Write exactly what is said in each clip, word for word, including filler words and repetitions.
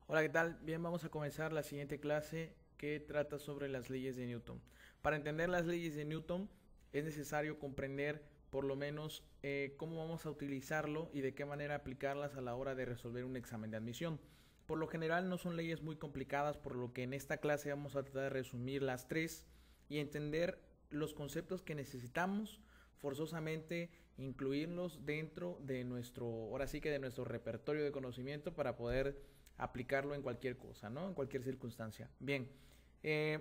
Hola, ¿qué tal? Bien, vamos a comenzar la siguiente clase que trata sobre las leyes de Newton. Para entender las leyes de Newton es necesario comprender por lo menos eh, cómo vamos a utilizarlo y de qué manera aplicarlas a la hora de resolver un examen de admisión. Por lo general no son leyes muy complicadas, por lo que en esta clase vamos a tratar de resumir las tres y entender los conceptos que necesitamos forzosamente incluirlos dentro de nuestro, ahora sí que de nuestro repertorio de conocimiento para poder aplicarlo en cualquier cosa, ¿no? En cualquier circunstancia. Bien, eh,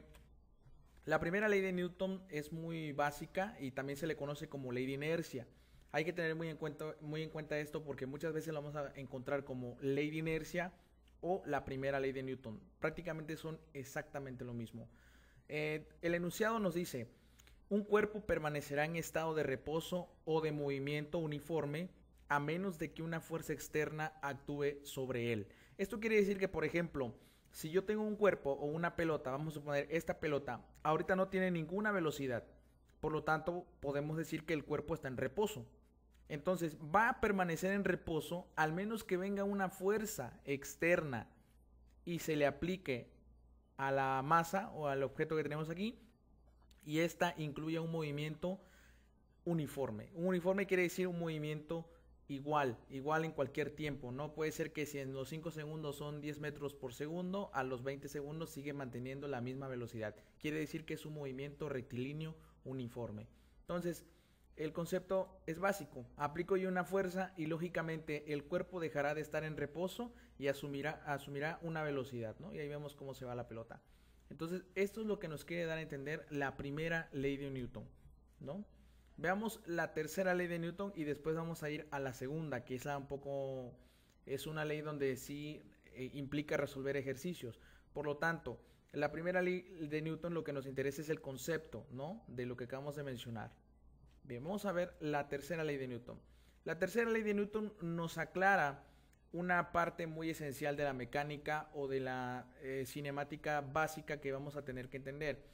la primera ley de Newton es muy básica y también se le conoce como ley de inercia. Hay que tener muy en cuenta, muy en cuenta esto porque muchas veces lo vamos a encontrar como ley de inercia o la primera ley de Newton. Prácticamente son exactamente lo mismo. Eh, el enunciado nos dice, un cuerpo permanecerá en estado de reposo o de movimiento uniforme a menos de que una fuerza externa actúe sobre él. Esto quiere decir que, por ejemplo, si yo tengo un cuerpo o una pelota, vamos a suponer esta pelota, ahorita no tiene ninguna velocidad, por lo tanto podemos decir que el cuerpo está en reposo. Entonces va a permanecer en reposo al menos que venga una fuerza externa y se le aplique a la masa o al objeto que tenemos aquí y esta incluye un movimiento uniforme. Un uniforme quiere decir un movimiento igual, igual en cualquier tiempo. No puede ser que si en los cinco segundos son diez metros por segundo, a los veinte segundos sigue manteniendo la misma velocidad. Quiere decir que es un movimiento rectilíneo uniforme. Entonces, el concepto es básico. Aplico yo una fuerza y lógicamente el cuerpo dejará de estar en reposo y asumirá, asumirá una velocidad, ¿no? Y ahí vemos cómo se va la pelota. Entonces, esto es lo que nos quiere dar a entender la primera ley de Newton, ¿no? Veamos la tercera ley de Newton y después vamos a ir a la segunda, que es la un poco, es una ley donde sí eh, implica resolver ejercicios. Por lo tanto, la primera ley de Newton lo que nos interesa es el concepto, ¿no? De lo que acabamos de mencionar. Bien, vamos a ver la tercera ley de Newton. La tercera ley de Newton nos aclara una parte muy esencial de la mecánica o de la eh, cinemática básica que vamos a tener que entender.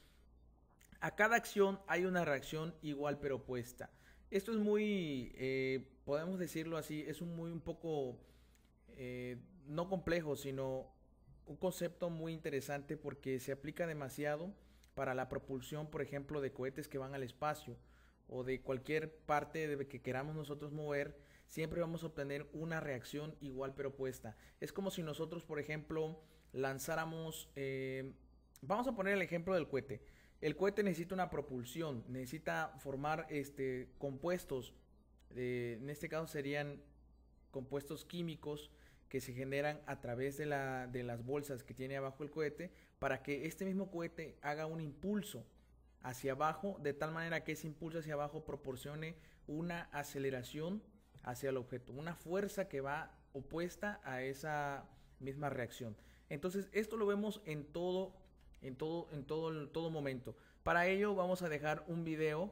A cada acción hay una reacción igual pero opuesta. Esto es muy, eh, podemos decirlo así, es un muy un poco eh, no complejo, sino un concepto muy interesante porque se aplica demasiado para la propulsión, por ejemplo, de cohetes que van al espacio o de cualquier parte de que queramos nosotros mover, siempre vamos a obtener una reacción igual pero opuesta. Es como si nosotros, por ejemplo, lanzáramos, eh, vamos a poner el ejemplo del cohete. El cohete necesita una propulsión, necesita formar este, compuestos, eh, en este caso serían compuestos químicos que se generan a través de, la, de las bolsas que tiene abajo el cohete para que este mismo cohete haga un impulso hacia abajo de tal manera que ese impulso hacia abajo proporcione una aceleración hacia el objeto, una fuerza que va opuesta a esa misma reacción. Entonces esto lo vemos en todo, en todo, en todo, en todo momento. Para ello vamos a dejar un video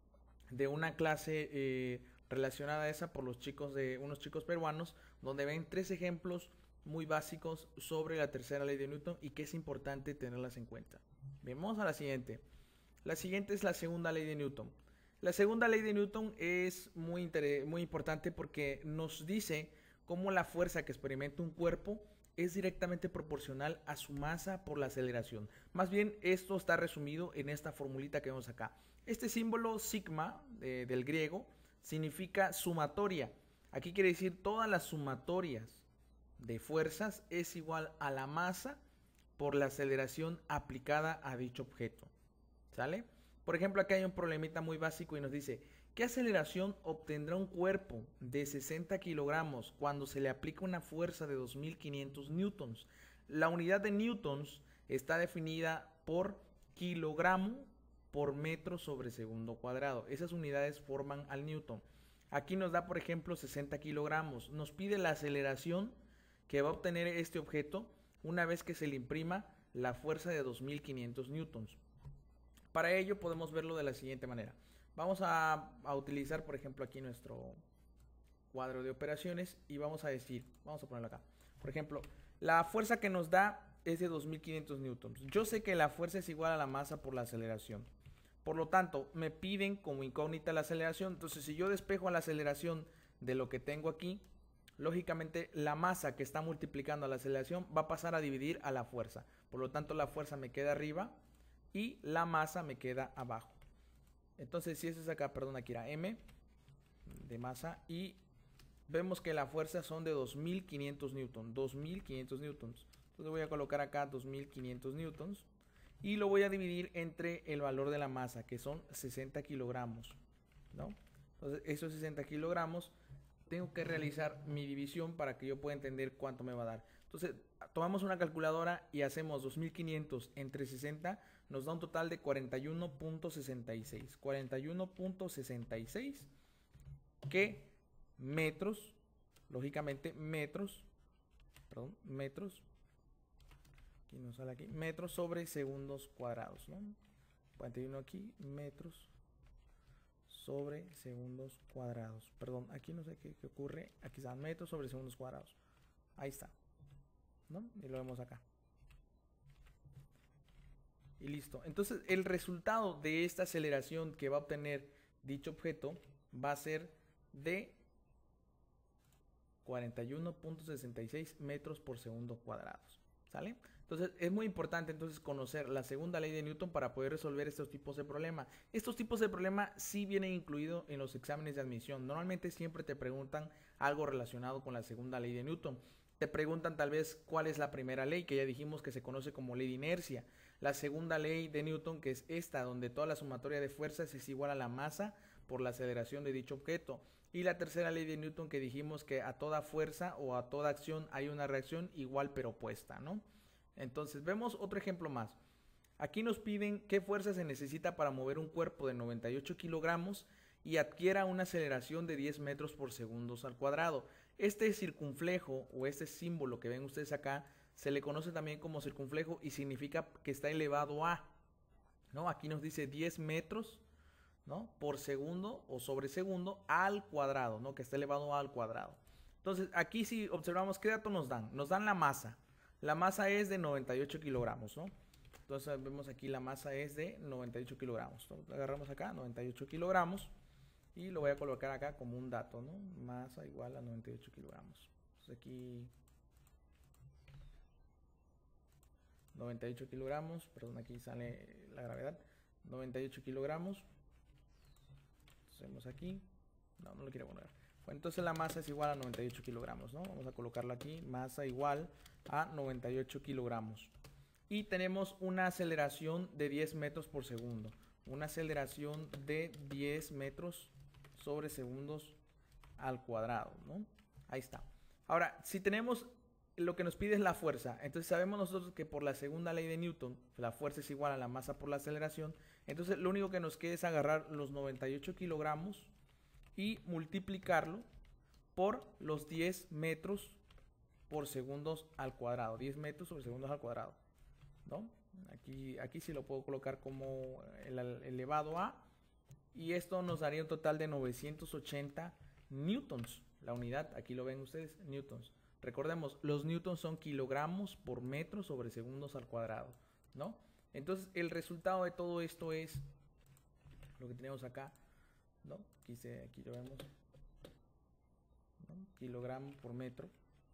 de una clase eh, relacionada a esa por los chicos de unos chicos peruanos, donde ven tres ejemplos muy básicos sobre la tercera ley de Newton y que es importante tenerlas en cuenta. Bien, vamos a la siguiente. La siguiente es la segunda ley de Newton. La segunda ley de Newton es muy, muy importante porque nos dice cómo la fuerza que experimenta un cuerpo es directamente proporcional a su masa por la aceleración. Más bien, esto está resumido en esta formulita que vemos acá. Este símbolo sigma eh, del griego significa sumatoria. Aquí quiere decir todas las sumatorias de fuerzas es igual a la masa por la aceleración aplicada a dicho objeto. ¿Sale? Por ejemplo, aquí hay un problemita muy básico y nos dice, ¿qué aceleración obtendrá un cuerpo de sesenta kilogramos cuando se le aplica una fuerza de dos mil quinientos newtons? La unidad de newtons está definida por kilogramo por metro sobre segundo cuadrado. Esas unidades forman al newton. Aquí nos da, por ejemplo, sesenta kilogramos. Nos pide la aceleración que va a obtener este objeto una vez que se le imprima la fuerza de dos mil quinientos newtons. Para ello podemos verlo de la siguiente manera. Vamos a, a, utilizar, por ejemplo, aquí nuestro cuadro de operaciones y vamos a decir, vamos a ponerlo acá. Por ejemplo, la fuerza que nos da es de dos mil quinientos newtons. Yo sé que la fuerza es igual a la masa por la aceleración. Por lo tanto, me piden como incógnita la aceleración. Entonces, si yo despejo la aceleración de lo que tengo aquí, lógicamente la masa que está multiplicando a la aceleración va a pasar a dividir a la fuerza. Por lo tanto, la fuerza me queda arriba y la masa me queda abajo. Entonces, si eso es acá, perdón, aquí era M de masa y vemos que la fuerza son de dos mil quinientos newtons, dos mil quinientos newtons. Entonces voy a colocar acá dos mil quinientos newtons y lo voy a dividir entre el valor de la masa, que son sesenta kilogramos, ¿no? Entonces, esos sesenta kilogramos, tengo que realizar mi división para que yo pueda entender cuánto me va a dar. Entonces, tomamos una calculadora y hacemos dos mil quinientos entre sesenta, nos da un total de cuarenta y uno punto sesenta y seis. cuarenta y uno punto sesenta y seis que metros, lógicamente metros, perdón, metros, aquí nos sale aquí, metros sobre segundos cuadrados, ¿no? cuarenta y uno aquí, metros sobre segundos cuadrados. Perdón, aquí no sé qué, qué ocurre. Aquí están metros sobre segundos cuadrados. Ahí está, ¿no? Y lo vemos acá. Y listo. Entonces, el resultado de esta aceleración que va a obtener dicho objeto va a ser de cuarenta y uno punto sesenta y seis metros por segundo cuadrados. ¿Sale? Entonces es muy importante entonces conocer la segunda ley de Newton para poder resolver estos tipos de problemas. Estos tipos de problemas sí vienen incluidos en los exámenes de admisión. Normalmente siempre te preguntan algo relacionado con la segunda ley de Newton. Te preguntan tal vez cuál es la primera ley, que ya dijimos que se conoce como ley de inercia. La segunda ley de Newton, que es esta, donde toda la sumatoria de fuerzas es igual a la masa por la aceleración de dicho objeto. Y la tercera ley de Newton, que dijimos que a toda fuerza o a toda acción hay una reacción igual pero opuesta, ¿no? Entonces vemos otro ejemplo más. Aquí nos piden qué fuerza se necesita para mover un cuerpo de noventa y ocho kilogramos y adquiera una aceleración de diez metros por segundo al cuadrado. Este circunflejo o este símbolo que ven ustedes acá se le conoce también como circunflejo y significa que está elevado a, ¿no? Aquí nos dice diez metros, ¿no? Por segundo o sobre segundo al cuadrado, ¿no? Que está elevado a al cuadrado. Entonces aquí si observamos qué dato nos dan, nos dan la masa. La masa es de noventa y ocho kilogramos, ¿no? Entonces vemos aquí la masa es de noventa y ocho kilogramos. Entonces, agarramos acá noventa y ocho kilogramos y lo voy a colocar acá como un dato, ¿no? Masa igual a noventa y ocho kilogramos. Entonces aquí noventa y ocho kilogramos, perdón, aquí sale la gravedad, noventa y ocho kilogramos. Hacemos aquí, no, no lo quiero poner. Bueno, entonces la masa es igual a noventa y ocho kilogramos, ¿no? Vamos a colocarla aquí, masa igual a noventa y ocho kilogramos. Y tenemos una aceleración de diez metros por segundo. Una aceleración de diez metros sobre segundos al cuadrado, ¿no? Ahí está. Ahora, si tenemos lo que nos pide es la fuerza, entonces sabemos nosotros que por la segunda ley de Newton, la fuerza es igual a la masa por la aceleración. Entonces lo único que nos queda es agarrar los noventa y ocho kilogramos y multiplicarlo por los diez metros por segundos al cuadrado, diez metros sobre segundos al cuadrado, ¿no? Aquí, aquí sí lo puedo colocar como el elevado a, y esto nos daría un total de novecientos ochenta newtons, la unidad, aquí lo ven ustedes, newtons. Recordemos, los newtons son kilogramos por metro sobre segundos al cuadrado, ¿no? Entonces el resultado de todo esto es lo que tenemos acá, ¿no? Aquí, se, aquí lo vemos, ¿no? Kilogramos por metro.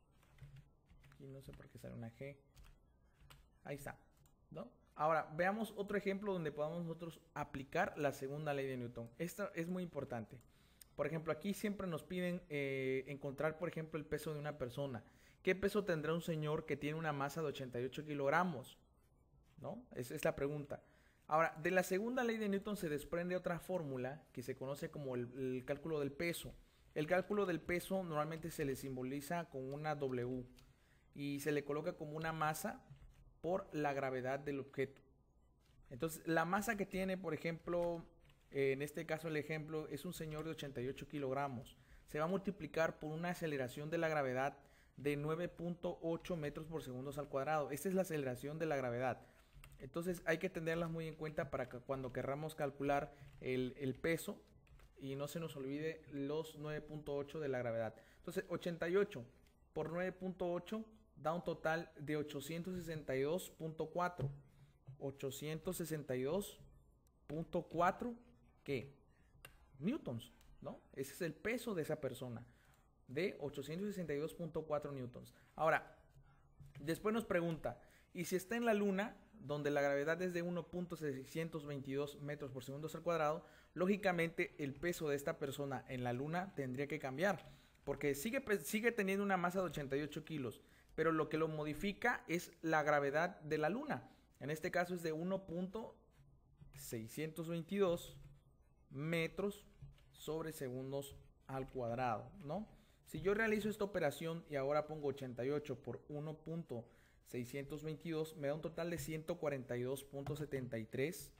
Aquí no sé por qué sale una G. Ahí está, ¿no? Ahora, veamos otro ejemplo donde podamos nosotros aplicar la segunda ley de Newton. Esto es muy importante. Por ejemplo, aquí siempre nos piden eh, encontrar, por ejemplo, el peso de una persona. ¿Qué peso tendrá un señor que tiene una masa de ochenta y ocho kilogramos? ¿No? Esa es la pregunta. Ahora, de la segunda ley de Newton se desprende otra fórmula que se conoce como el, el cálculo del peso. El cálculo del peso normalmente se le simboliza con una W y se le coloca como una masa por la gravedad del objeto. Entonces, la masa que tiene, por ejemplo, eh, en este caso el ejemplo es un señor de ochenta y ocho kilogramos. Se va a multiplicar por una aceleración de la gravedad de nueve punto ocho metros por segundo al cuadrado. Esta es la aceleración de la gravedad. Entonces hay que tenerlas muy en cuenta para que cuando querramos calcular el, el peso y no se nos olvide los nueve punto ocho de la gravedad. Entonces ochenta y ocho por nueve punto ocho da un total de ochocientos sesenta y dos punto cuatro. ochocientos sesenta y dos punto cuatro ¿qué? Newtons, ¿no? Ese es el peso de esa persona. de ochocientos sesenta y dos punto cuatro newtons. Ahora, después nos pregunta, ¿y si está en la Luna, donde la gravedad es de uno punto seiscientos veintidós metros por segundo al cuadrado? Lógicamente el peso de esta persona en la Luna tendría que cambiar, porque sigue, sigue teniendo una masa de ochenta y ocho kilos, pero lo que lo modifica es la gravedad de la Luna. En este caso es de uno punto seiscientos veintidós metros sobre segundos al cuadrado, ¿no? Si yo realizo esta operación y ahora pongo ochenta y ocho por uno punto seiscientos veintidós, me da un total de ciento cuarenta y dos punto setenta y tres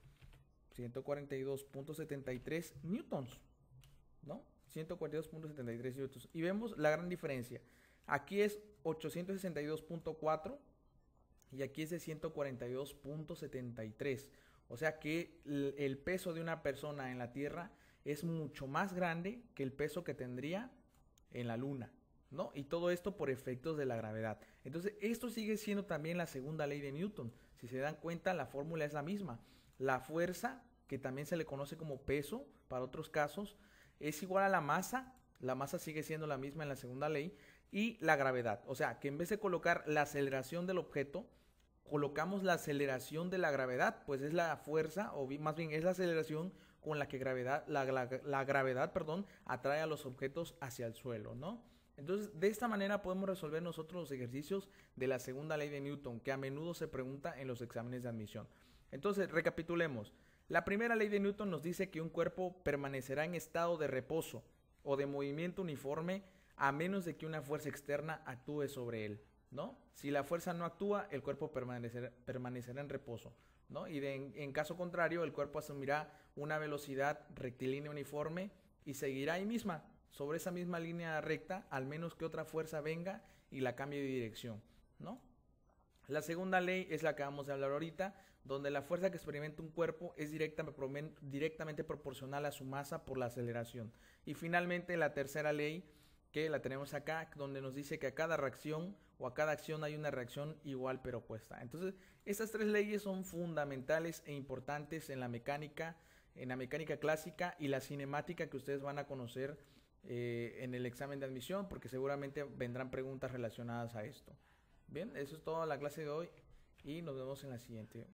newtons, ¿no? ciento cuarenta y dos punto setenta y tres newtons. Y vemos la gran diferencia. Aquí es ochocientos sesenta y dos punto cuatro y aquí es de ciento cuarenta y dos punto setenta y tres. O sea que el, el peso de una persona en la Tierra es mucho más grande que el peso que tendría en la Luna, ¿no? Y todo esto por efectos de la gravedad. Entonces, esto sigue siendo también la segunda ley de Newton. Si se dan cuenta, la fórmula es la misma. La fuerza, que también se le conoce como peso para otros casos, es igual a la masa. La masa sigue siendo la misma en la segunda ley. Y la gravedad. O sea, que en vez de colocar la aceleración del objeto, colocamos la aceleración de la gravedad, pues es la fuerza, o más bien es la aceleración con la que gravedad, la, la, la gravedad, perdón, atrae a los objetos hacia el suelo, ¿no? Entonces, de esta manera podemos resolver nosotros los ejercicios de la segunda ley de Newton, que a menudo se pregunta en los exámenes de admisión. Entonces, recapitulemos. La primera ley de Newton nos dice que un cuerpo permanecerá en estado de reposo o de movimiento uniforme a menos de que una fuerza externa actúe sobre él, ¿no? Si la fuerza no actúa, el cuerpo permanecerá, permanecerá en reposo, ¿no? Y de, en, en caso contrario, el cuerpo asumirá una velocidad rectilínea uniforme y seguirá ahí misma, sobre esa misma línea recta, al menos que otra fuerza venga y la cambie de dirección, ¿no? La segunda ley es la que vamos a hablar ahorita, donde la fuerza que experimenta un cuerpo es directa, directamente proporcional a su masa por la aceleración. Y finalmente la tercera ley, que la tenemos acá, donde nos dice que a cada reacción o a cada acción hay una reacción igual pero opuesta. Entonces, estas tres leyes son fundamentales e importantes en la mecánica, en la mecánica clásica y la cinemática que ustedes van a conocer eh, en el examen de admisión, porque seguramente vendrán preguntas relacionadas a esto. Bien, eso es toda la clase de hoy y nos vemos en la siguiente.